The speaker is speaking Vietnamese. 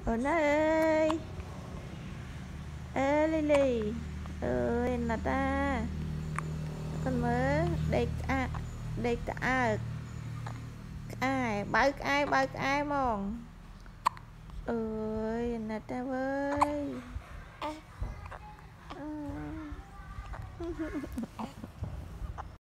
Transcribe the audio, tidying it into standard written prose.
nó ơi. Ê Lily ơi là ta con mới đây ai mong ơi là ta với